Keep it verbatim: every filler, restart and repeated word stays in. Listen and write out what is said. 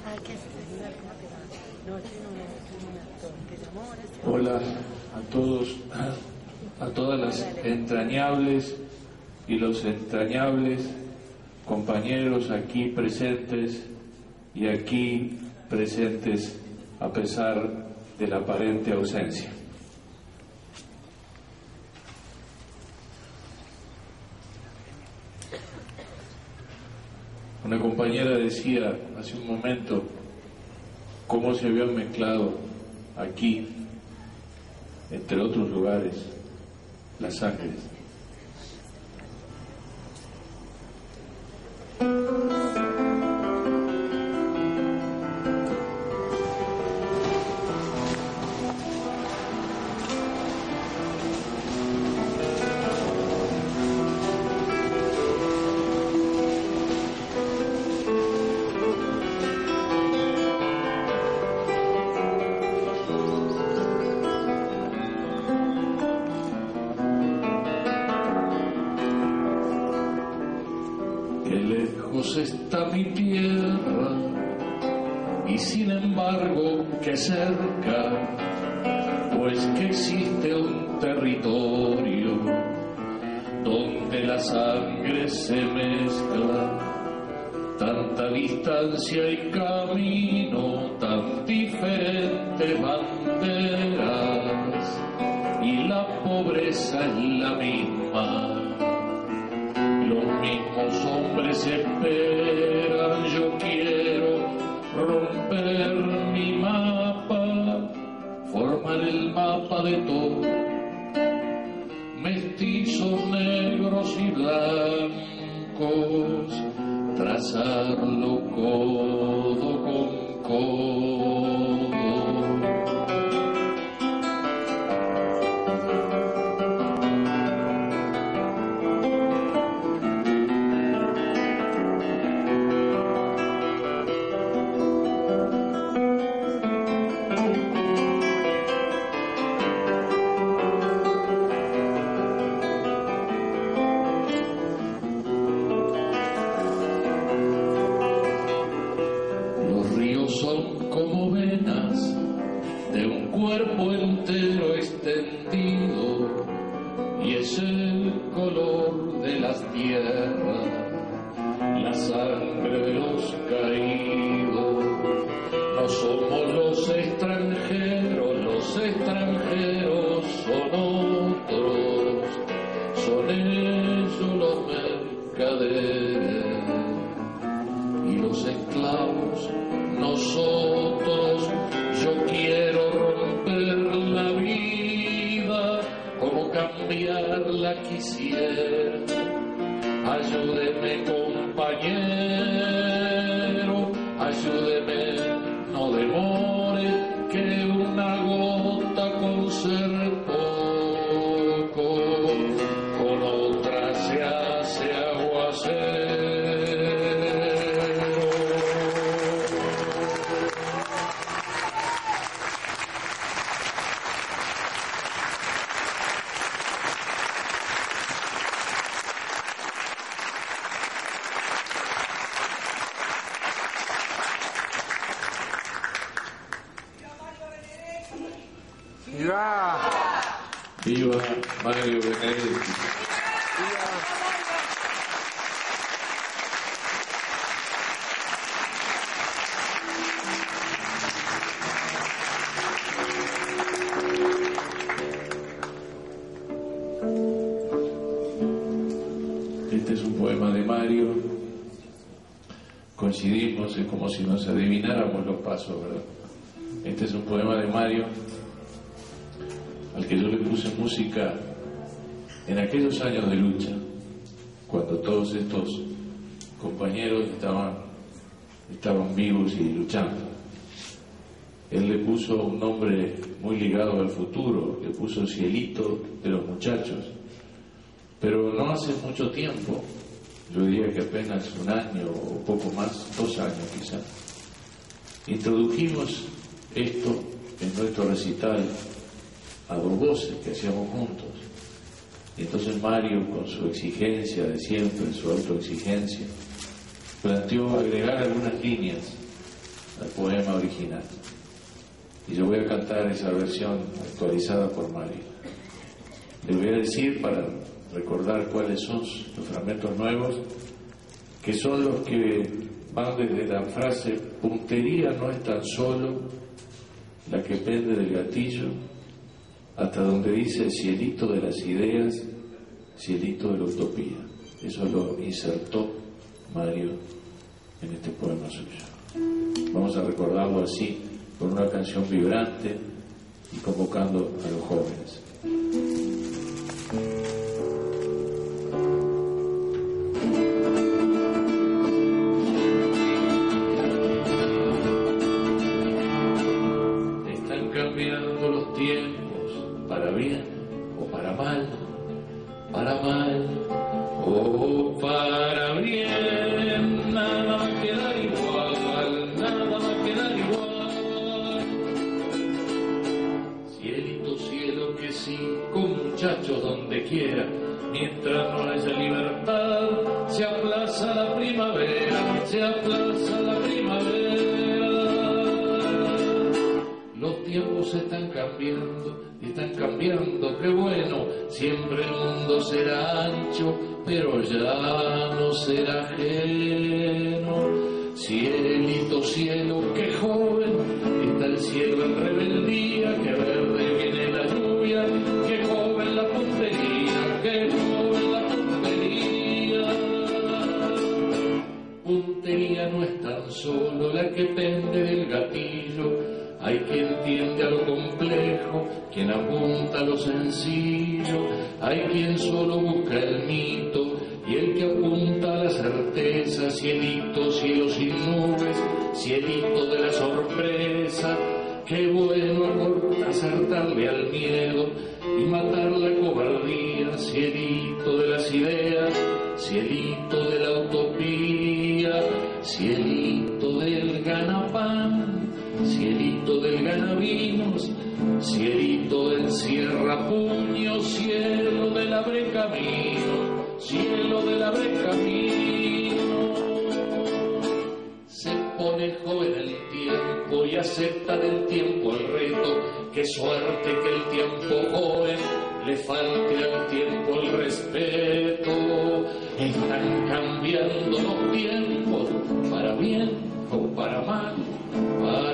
Hola a todos, a todas las entrañables y los entrañables compañeros aquí presentes y aquí presentes a pesar de la aparente ausencia. Una compañera decía hace un momento cómo se habían mezclado aquí, entre otros lugares, las sangres. Está mi tierra y sin embargo que cerca, pues que existe un territorio donde la sangre se mezcla, tanta distancia y camino, tan diferentes banderas y la pobreza es la misma. Los mismos hombres esperan, yo quiero romper mi mapa, formar el mapa de todo, mestizos, negros y blancos, trazarlo codo con codo. Cuerpo entero extendido y es el color de las tierras, la sangre de los caídos. No somos los extranjeros, los extranjeros son otros, son ellos los mercaderes y los esclavos nosotros. Yo quiero romper la vida, como cambiarla quisiera. Ayúdeme, compañero, ayúdeme, no demore, que una gota con ser poco, con otra se hace aguacero. Viva Mario Benedetti. Este es un poema de Mario. Coincidimos, es como si nos adivináramos los pasos, ¿verdad? Este es un poema de Mario al que yo le puse música en aquellos años de lucha, cuando todos estos compañeros estaban, estaban vivos y luchando. Él le puso un nombre muy ligado al futuro, le puso Cielito de los Muchachos, pero no hace mucho tiempo, yo diría que apenas un año o poco más, dos años quizás, introdujimos esto en nuestro recital a dos voces que hacíamos juntos. Y entonces Mario, con su exigencia de siempre, su autoexigencia, planteó agregar algunas líneas al poema original. Y yo voy a cantar esa versión actualizada por Mario. Le voy a decir, para recordar cuáles son los fragmentos nuevos, que son los que van desde la frase puntería no es tan solo la que pende del gatillo, hasta donde dice cielito de las ideas, cielito de la utopía. Eso lo insertó Mario en este poema suyo. Vamos a recordarlo así, con una canción vibrante y convocando a los jóvenes. Están cambiando los tiempos, para bien o para mal, para mal o para bien, nada va a quedar igual, nada va a quedar igual. Cielito, cielo que sí, con muchachos donde quiera, mientras no haya libertad, se aplaza la primavera, se aplaza la primavera. Los tiempos están cambiando, están cambiando, qué bueno, siempre el mundo será ancho, pero ya no será ajeno. Cielito, cielo, qué joven, está el cielo en rebeldía, qué verde viene la lluvia, qué joven la puntería, qué joven la puntería. Puntería no es tan solo la que pende del gatillo, hay quien tiende a lo complejo, quien apunta a lo sencillo, hay quien solo busca el mito y el que apunta a la certeza. Cielito, cielo sin nubes, cielito de la sorpresa, qué bueno acertarle al miedo y matar la cobardía. Cielito de las ideas, cielito de la utopía, cielito del ganapán, cielito del ganavinos, cielito del cierra puños, cielo del abre camino, cielo del abre camino. Se pone joven el tiempo y acepta del tiempo el reto, qué suerte que el tiempo joven le falte al tiempo el respeto. Están cambiando los tiempos, para bien o para mal, para